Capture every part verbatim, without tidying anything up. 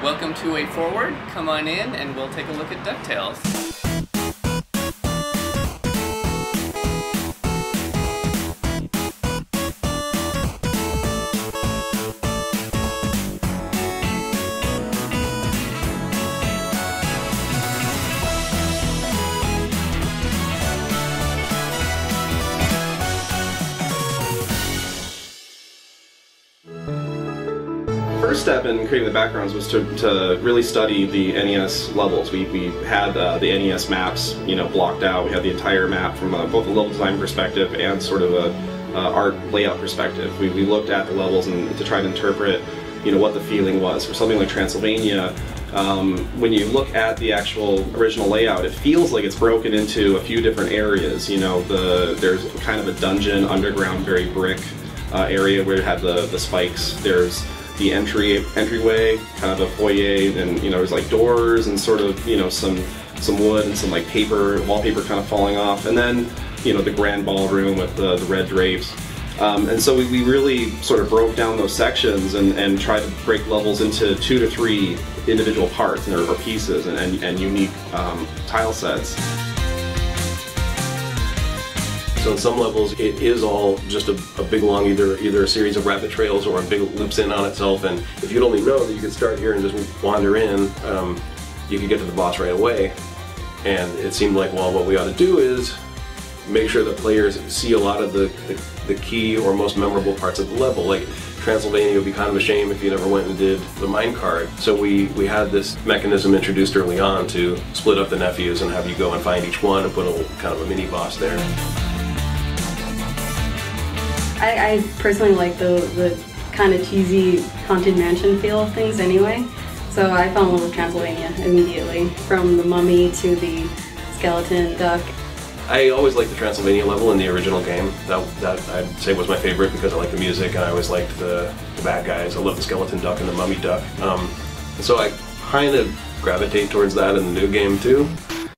Welcome to WayForward. Come on in and we'll take a look at DuckTales. First step in creating the backgrounds was to, to really study the N E S levels. We, we had uh, the N E S maps, you know, blocked out. We had the entire map from uh, both a level design perspective and sort of a uh, art layout perspective. We, we looked at the levels and to try to interpret, you know, what the feeling was. For something like Transylvania, um, when you look at the actual original layout, it feels like it's broken into a few different areas. You know, the there's kind of a dungeon, underground, very brick uh, area where it had the the spikes. There's the entry entryway, kind of a foyer, and you know there's like doors and sort of you know some some wood and some like paper wallpaper kind of falling off, and then you know the grand ballroom with the, the red drapes. Um, and so we, we really sort of broke down those sections and, and tried to break levels into two to three individual parts or, or pieces and, and, and unique um, tile sets. So in some levels, it is all just a, a big long either either a series of rabbit trails or a big loops in on itself. And if you'd only know that you could start here and just wander in, um, you could get to the boss right away. And it seemed like, well, what we ought to do is make sure that players see a lot of the, the, the key or most memorable parts of the level. Like Transylvania would be kind of a shame if you never went and did the minecart. So we, we had this mechanism introduced early on to split up the nephews and have you go and find each one and put a little, kind of a mini boss there. I, I personally like the, the kind of cheesy Haunted Mansion feel of things anyway, so I fell in love with Transylvania immediately, from the mummy to the skeleton duck. I always liked the Transylvania level in the original game. That, that I'd say was my favorite because I liked the music and I always liked the, the bad guys. I love the skeleton duck and the mummy duck. Um, so I kind of gravitate towards that in the new game too.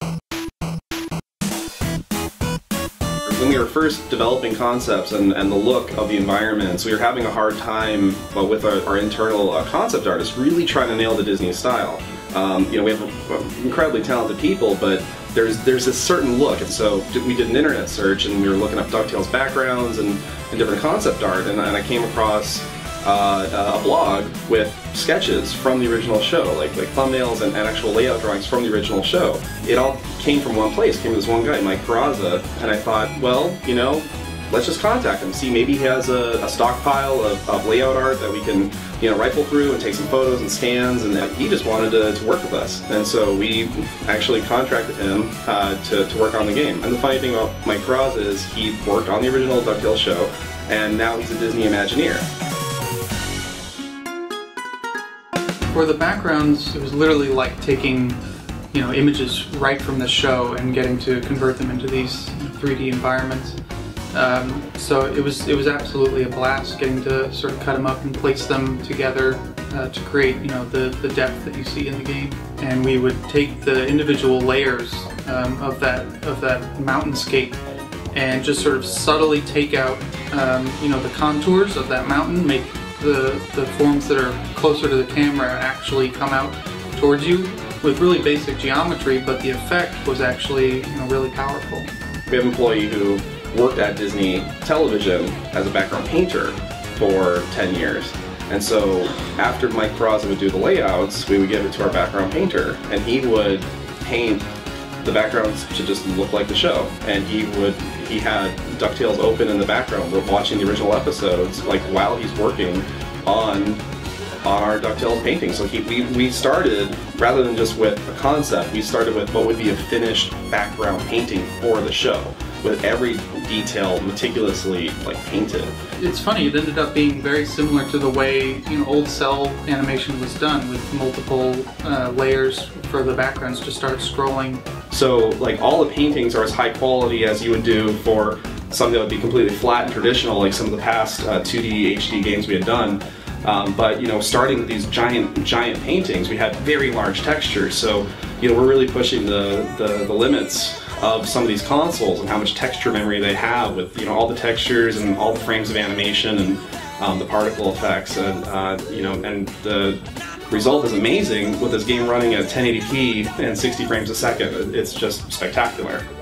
When we were first developing concepts and, and the look of the environments, we were having a hard time uh, with our, our internal uh, concept artists really trying to nail the Disney style. Um, you know, we have uh, incredibly talented people, but there's there's a certain look, and so we did an internet search and we were looking up DuckTales backgrounds and, and different concept art, and, and I came across uh, a blog with sketches from the original show, like like thumbnails and, and actual layout drawings from the original show. It all came from one place, came from this one guy, Mike Peraza, and I thought, well, you know, let's just contact him, see maybe he has a, a stockpile of, of layout art that we can, you know, rifle through and take some photos and scans, and he just wanted to, to work with us. And so we actually contracted him uh, to, to work on the game. And the funny thing about Mike Peraza is he worked on the original DuckTales show, and now he's a Disney Imagineer. For the backgrounds, it was literally like taking, you know, images right from the show and getting to convert them into these three D environments. Um, so it was it was absolutely a blast getting to sort of cut them up and place them together uh, to create, you know, the the depth that you see in the game. And we would take the individual layers um, of that of that mountainscape and just sort of subtly take out, um, you know, the contours of that mountain, make the the forms that are closer to the camera actually come out towards you with really basic geometry, but the effect was actually, you know, really powerful. We have an employee who worked at Disney Television as a background painter for ten years. And so after Mike Peraza would do the layouts, we would give it to our background painter, and he would paint the backgrounds to just look like the show. And he would, he had DuckTales open in the background. We're watching the original episodes, like while he's working on on our DuckTales painting. So he, we, we started, rather than just with a concept, we started with what would be a finished background painting for the show, with every detail meticulously like painted. It's funny, it ended up being very similar to the way, you know, old cell animation was done, with multiple uh, layers for the backgrounds to start scrolling. So like all the paintings are as high quality as you would do for something that would be completely flat and traditional, like some of the past uh, two D H D games we had done. Um, but you know, starting with these giant, giant paintings, we had very large textures. So you know, we're really pushing the, the, the limits of some of these consoles and how much texture memory they have, with you know all the textures and all the frames of animation and um, the particle effects, and uh, you know, and the result is amazing with this game running at ten eighty p and sixty frames a second. It's just spectacular.